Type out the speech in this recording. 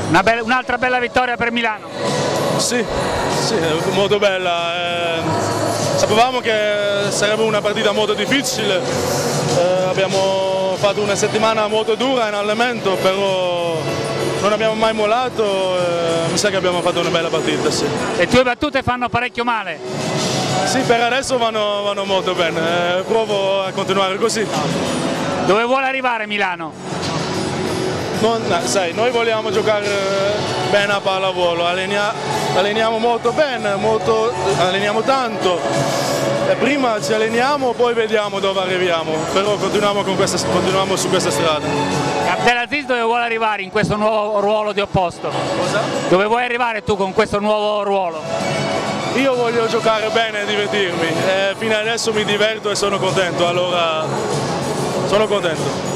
Un'altra bella vittoria per Milano. Sì, molto bella. Sapevamo che sarebbe una partita molto difficile, abbiamo fatto una settimana molto dura in allenamento, però non abbiamo mai mollato, mi sa che abbiamo fatto una bella partita. Sì. Le tue battute fanno parecchio male? Sì, per adesso vanno molto bene, provo a continuare così. Dove vuole arrivare Milano? Sai, noi vogliamo giocare bene a pallavolo, alleniamo molto bene, alleniamo tanto, e prima ci alleniamo, poi vediamo dove arriviamo, però continuiamo su questa strada. Abdelaziz dove vuole arrivare in questo nuovo ruolo di opposto? Cosa? Dove vuoi arrivare tu con questo nuovo ruolo? Io voglio giocare bene e divertirmi, fino adesso mi diverto e sono contento, allora sono contento.